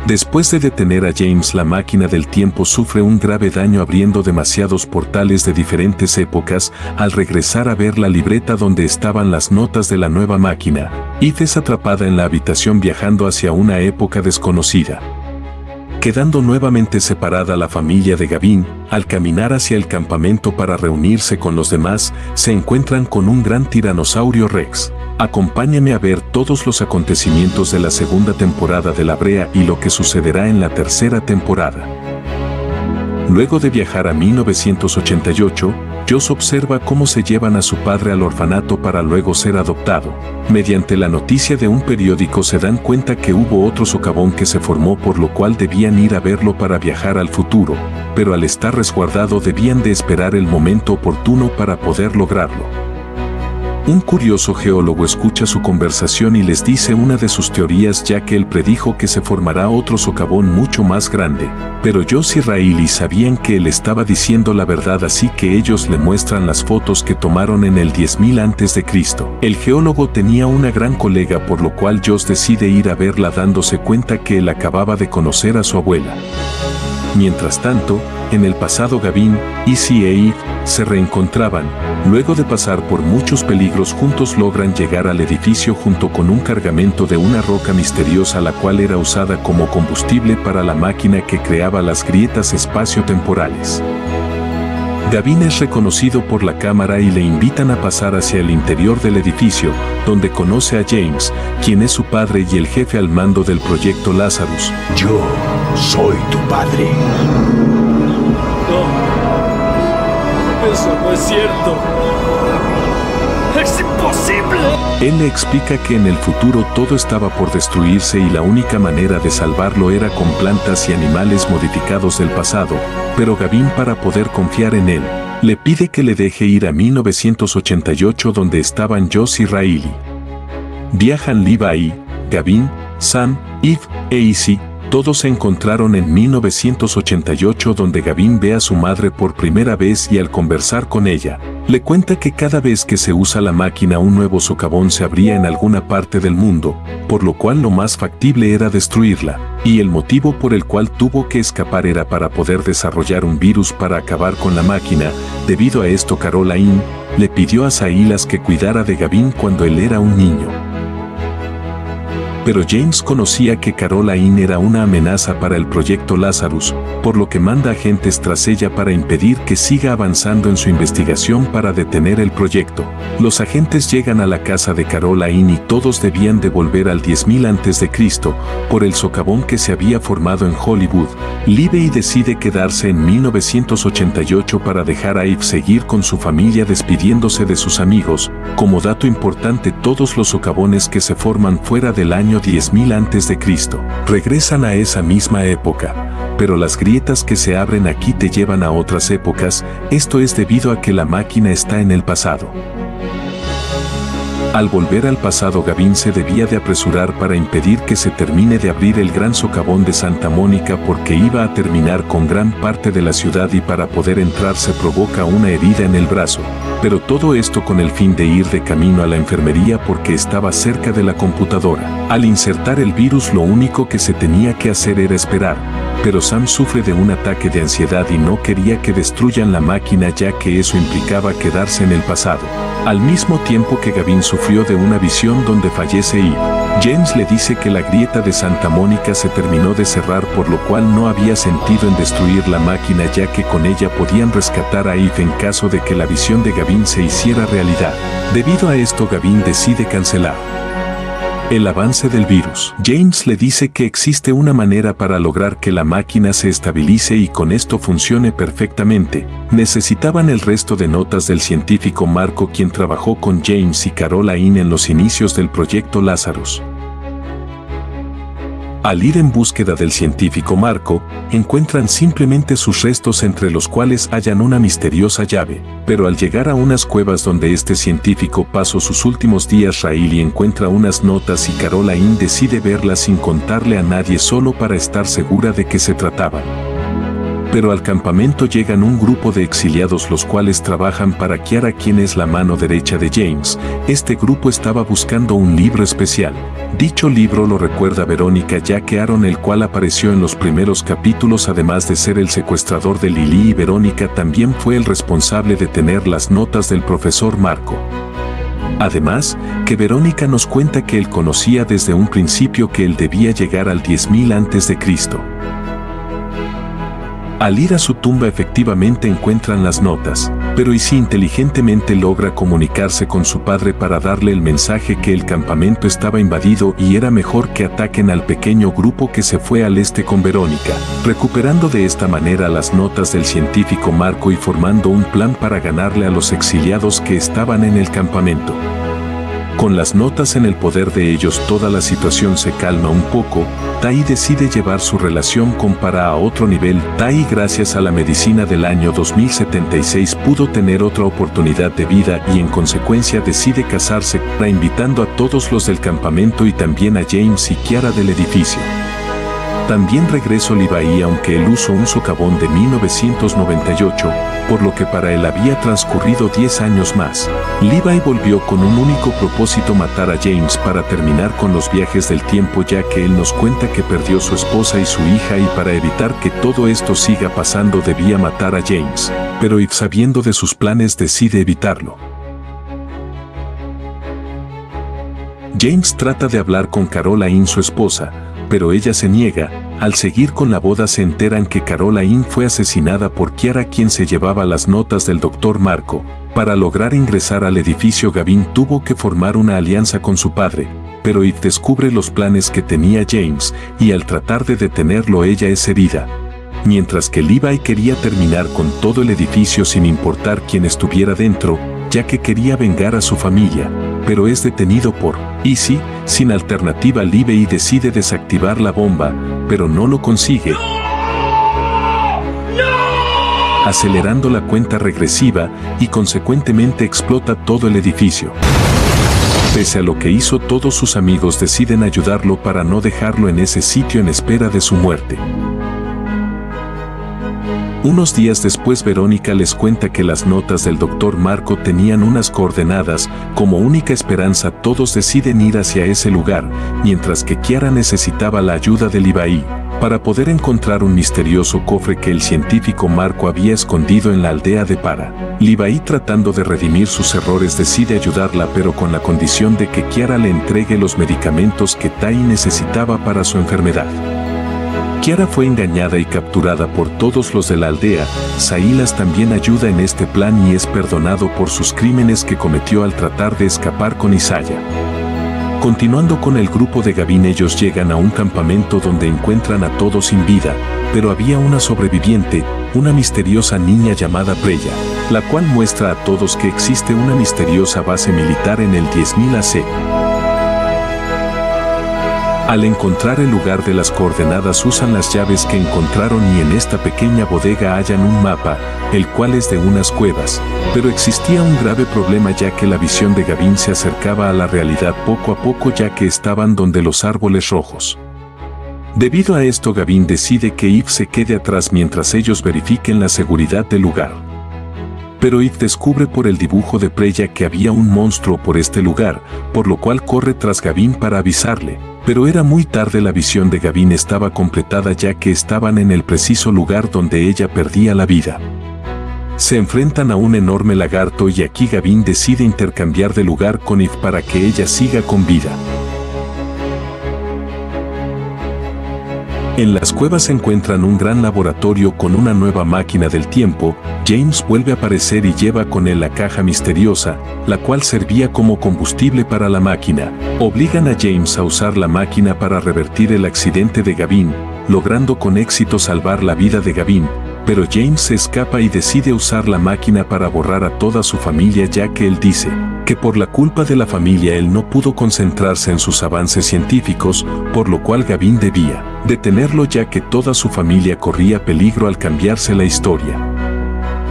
Después de detener a James, la máquina del tiempo sufre un grave daño abriendo demasiados portales de diferentes épocas. Al regresar a ver la libreta donde estaban las notas de la nueva máquina, Eve es atrapada en la habitación viajando hacia una época desconocida. Quedando nuevamente separada la familia de Gavin, al caminar hacia el campamento para reunirse con los demás, se encuentran con un gran tiranosaurio Rex. Acompáñame a ver todos los acontecimientos de la segunda temporada de La Brea y lo que sucederá en la tercera temporada. Luego de viajar a 1988, Joss observa cómo se llevan a su padre al orfanato para luego ser adoptado. Mediante la noticia de un periódico se dan cuenta que hubo otro socavón que se formó, por lo cual debían ir a verlo para viajar al futuro, pero al estar resguardado debían de esperar el momento oportuno para poder lograrlo. Un curioso geólogo escucha su conversación y les dice una de sus teorías, ya que él predijo que se formará otro socavón mucho más grande, pero Joss y Riley sabían que él estaba diciendo la verdad, así que ellos le muestran las fotos que tomaron en el 10.000 a.C. El geólogo tenía una gran colega, por lo cual Joss decide ir a verla dándose cuenta que él acababa de conocer a su abuela. Mientras tanto, en el pasado Gavin, Izzy y Eve se reencontraban. Luego de pasar por muchos peligros juntos logran llegar al edificio junto con un cargamento de una roca misteriosa, la cual era usada como combustible para la máquina que creaba las grietas espaciotemporales. Gavin es reconocido por la cámara y le invitan a pasar hacia el interior del edificio, donde conoce a James, quien es su padre y el jefe al mando del proyecto Lazarus. Yo soy tu padre. No, eso no es cierto. ¡Es imposible! Él le explica que en el futuro todo estaba por destruirse y la única manera de salvarlo era con plantas y animales modificados del pasado, pero Gavin, para poder confiar en él, le pide que le deje ir a 1988, donde estaban Joss y Riley. Viajan Levi, Gavin, Sam, Eve e Izzy. Todos se encontraron en 1988, donde Gavin ve a su madre por primera vez y al conversar con ella, le cuenta que cada vez que se usa la máquina un nuevo socavón se abría en alguna parte del mundo, por lo cual lo más factible era destruirla, y el motivo por el cual tuvo que escapar era para poder desarrollar un virus para acabar con la máquina. Debido a esto, Caroline le pidió a Silas que cuidara de Gavin cuando él era un niño. Pero James conocía que Caroline era una amenaza para el proyecto Lazarus, por lo que manda agentes tras ella para impedir que siga avanzando en su investigación para detener el proyecto. Los agentes llegan a la casa de Caroline y todos debían de volver al 10.000 a.C. por el socavón que se había formado en Hollywood. Livey decide quedarse en 1988 para dejar a Eve seguir con su familia despidiéndose de sus amigos. Como dato importante, todos los socavones que se forman fuera del año 10.000 a.C. regresan a esa misma época, pero las grietas que se abren aquí te llevan a otras épocas. Esto es debido a que la máquina está en el pasado. Al volver al pasado, Gavin se debía de apresurar para impedir que se termine de abrir el gran socavón de Santa Mónica, porque iba a terminar con gran parte de la ciudad, y para poder entrar se provoca una herida en el brazo. Pero todo esto con el fin de ir de camino a la enfermería porque estaba cerca de la computadora. Al insertar el virus, lo único que se tenía que hacer era esperar. Pero Sam sufre de un ataque de ansiedad y no quería que destruyan la máquina, ya que eso implicaba quedarse en el pasado. Al mismo tiempo que Gavin sufrió de una visión donde fallece Eve, James le dice que la grieta de Santa Mónica se terminó de cerrar, por lo cual no había sentido en destruir la máquina, ya que con ella podían rescatar a Eve en caso de que la visión de Gavin se hiciera realidad. Debido a esto, Gavin decide cancelar el avance del virus. James le dice que existe una manera para lograr que la máquina se estabilice y con esto funcione perfectamente. Necesitaban el resto de notas del científico Marco, quien trabajó con James y Caroline en los inicios del proyecto Lazarus. Al ir en búsqueda del científico Marco, encuentran simplemente sus restos, entre los cuales hallan una misteriosa llave. Pero al llegar a unas cuevas donde este científico pasó sus últimos días, Riley encuentra unas notas y Caroline decide verlas sin contarle a nadie, solo para estar segura de que se trataban Pero al campamento llegan un grupo de exiliados los cuales trabajan para Kiara, quien es la mano derecha de James. Este grupo estaba buscando un libro especial. Dicho libro lo recuerda Verónica, ya que Aaron, el cual apareció en los primeros capítulos, además de ser el secuestrador de Lily y Verónica, también fue el responsable de tener las notas del profesor Marco. Además, que Verónica nos cuenta que él conocía desde un principio que él debía llegar al 10.000 a.C. Al ir a su tumba efectivamente encuentran las notas, pero Izzy inteligentemente logra comunicarse con su padre para darle el mensaje que el campamento estaba invadido y era mejor que ataquen al pequeño grupo que se fue al este con Verónica, recuperando de esta manera las notas del científico Marco y formando un plan para ganarle a los exiliados que estaban en el campamento. Con las notas en el poder de ellos, toda la situación se calma un poco. Tai decide llevar su relación con Para a otro nivel. Tai, gracias a la medicina del año 2076, pudo tener otra oportunidad de vida y en consecuencia decide casarse, invitando a todos los del campamento y también a James y Kiara del edificio. También regresó Levi, aunque él usó un socavón de 1998, por lo que para él había transcurrido 10 años más. Levi volvió con un único propósito: matar a James para terminar con los viajes del tiempo, ya que él nos cuenta que perdió su esposa y su hija, y para evitar que todo esto siga pasando debía matar a James. Pero Eve, sabiendo de sus planes, decide evitarlo. James trata de hablar con Caroline, su esposa, pero ella se niega. Al seguir con la boda se enteran que Caroline fue asesinada por Kiara, quien se llevaba las notas del Dr. Marco. Para lograr ingresar al edificio, Gavin tuvo que formar una alianza con su padre, pero Eve descubre los planes que tenía James, y al tratar de detenerlo ella es herida. Mientras que Levi quería terminar con todo el edificio sin importar quién estuviera dentro, ya que quería vengar a su familia, pero es detenido por Izzy. Sin alternativa, Levi decide desactivar la bomba, pero no lo consigue, acelerando la cuenta regresiva y consecuentemente explota todo el edificio. Pese a lo que hizo, todos sus amigos deciden ayudarlo para no dejarlo en ese sitio en espera de su muerte. Unos días después, Verónica les cuenta que las notas del Dr. Marco tenían unas coordenadas. Como única esperanza, todos deciden ir hacia ese lugar, mientras que Kiara necesitaba la ayuda de Levi para poder encontrar un misterioso cofre que el científico Marco había escondido en la aldea de Para. Levi, tratando de redimir sus errores, decide ayudarla, pero con la condición de que Kiara le entregue los medicamentos que Tai necesitaba para su enfermedad. Kiara fue engañada y capturada por todos los de la aldea. Silas también ayuda en este plan y es perdonado por sus crímenes que cometió al tratar de escapar con Isaiah. Continuando con el grupo de Gavin, ellos llegan a un campamento donde encuentran a todos sin vida, pero había una sobreviviente, una misteriosa niña llamada Preya, la cual muestra a todos que existe una misteriosa base militar en el 10.000 AC. Al encontrar el lugar de las coordenadas, usan las llaves que encontraron y en esta pequeña bodega hallan un mapa, el cual es de unas cuevas. Pero existía un grave problema, ya que la visión de Gavin se acercaba a la realidad poco a poco, ya que estaban donde los árboles rojos. Debido a esto, Gavin decide que Eve se quede atrás mientras ellos verifiquen la seguridad del lugar. Pero Eve descubre por el dibujo de Preya que había un monstruo por este lugar, por lo cual corre tras Gavin para avisarle. Pero era muy tarde, la visión de Gavin estaba completada, ya que estaban en el preciso lugar donde ella perdía la vida. Se enfrentan a un enorme lagarto y aquí Gavin decide intercambiar de lugar con Eve para que ella siga con vida. En las cuevas se encuentran un gran laboratorio con una nueva máquina del tiempo. James vuelve a aparecer y lleva con él la caja misteriosa, la cual servía como combustible para la máquina. Obligan a James a usar la máquina para revertir el accidente de Gavin, logrando con éxito salvar la vida de Gavin. Pero James se escapa y decide usar la máquina para borrar a toda su familia, ya que él dice que por la culpa de la familia él no pudo concentrarse en sus avances científicos, por lo cual Gavin debía detenerlo, ya que toda su familia corría peligro al cambiarse la historia.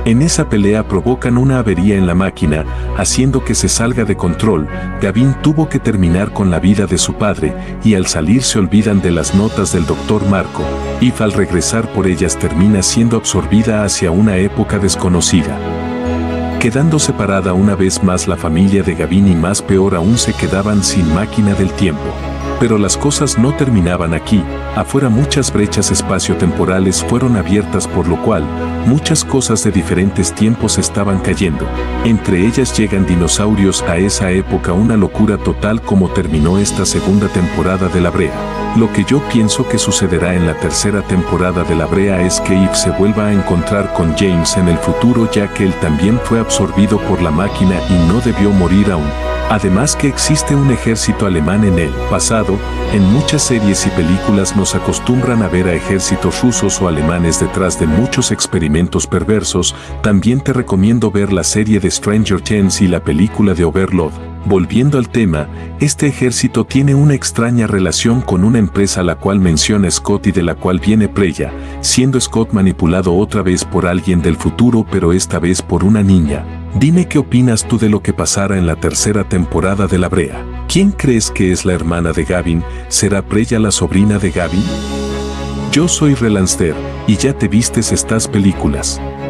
En esa pelea provocan una avería en la máquina, haciendo que se salga de control. Gavin tuvo que terminar con la vida de su padre, y al salir se olvidan de las notas del Dr. Marco. Eve al regresar por ellas termina siendo absorbida hacia una época desconocida. Quedando separada una vez más la familia de Gavin y más peor aún se quedaban sin máquina del tiempo. Pero las cosas no terminaban aquí, afuera muchas brechas espaciotemporales fueron abiertas por lo cual, muchas cosas de diferentes tiempos estaban cayendo. Entre ellas llegan dinosaurios a esa época, una locura total como terminó esta segunda temporada de La Brea. Lo que yo pienso que sucederá en la tercera temporada de La Brea es que Eve se vuelva a encontrar con James en el futuro ya que él también fue absorbido por la máquina y no debió morir aún. Además que existe un ejército alemán en el pasado, en muchas series y películas nos acostumbran a ver a ejércitos rusos o alemanes detrás de muchos experimentos perversos. También te recomiendo ver la serie de Stranger Things y la película de Overlord. Volviendo al tema, este ejército tiene una extraña relación con una empresa a la cual menciona Scott y de la cual viene Preya, siendo Scott manipulado otra vez por alguien del futuro pero esta vez por una niña. Dime qué opinas tú de lo que pasara en la tercera temporada de La Brea. ¿Quién crees que es la hermana de Gavin? ¿Será Preya la sobrina de Gavin? Yo soy Relanster, y ya te vistes estas películas.